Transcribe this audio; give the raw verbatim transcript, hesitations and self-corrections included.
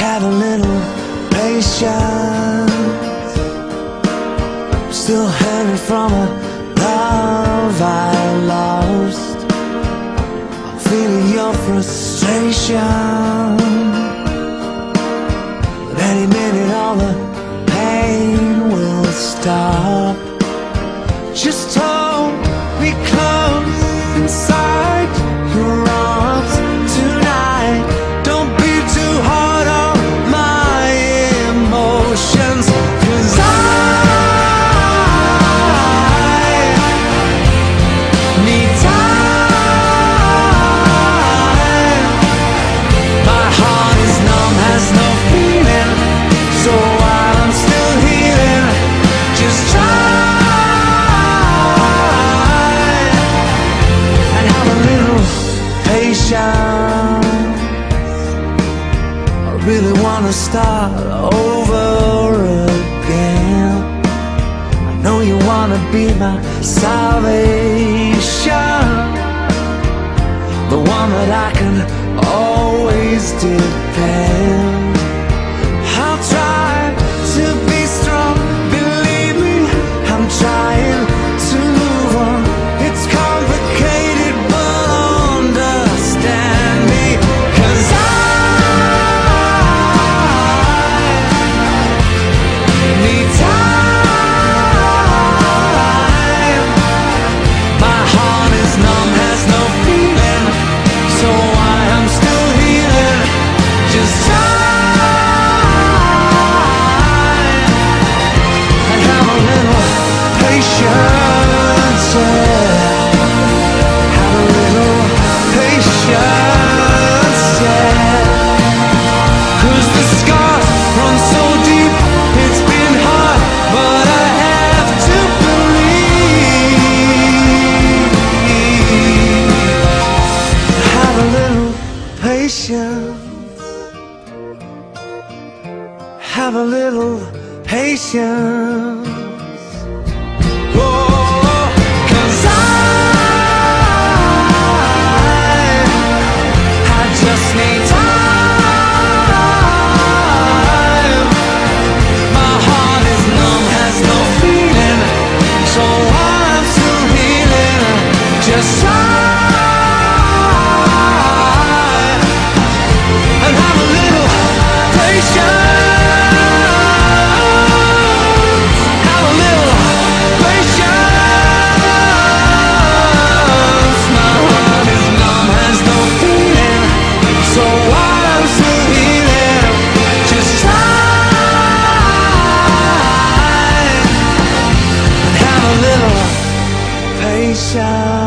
Have a little patience. I'm still hanging from a love I lost. I'm feeling your frustration, but any minute all the pain will stop. Just hold me close inside your arms tonight. Don't be too hard on my emotions, 'cause I need time. My heart is numb, has no feeling, so while I'm still healing, just try and have a little patience. I really wanna start over again. I know you wanna be my salvation, the one that I can always depend. I'll try to be strong, believe me, I'm trying to move on. It's complicated, but understand me, 'cause I need time. My heart is numb, has no feeling, so I am still healing. Just try and have a little patience, yeah. Have a little patience, yeah. 'Cause the scars run so deep, it's been hard, but I have to believe. Have a little patience. Have a little patience. Oh, 'cause I, I just need time. My heart is numb, has no feeling, so I'm still healing. Just try and have a little patience. Have a little patience. My heart is numb, has no feeling, so I'm still healing. Just try and have a little patience.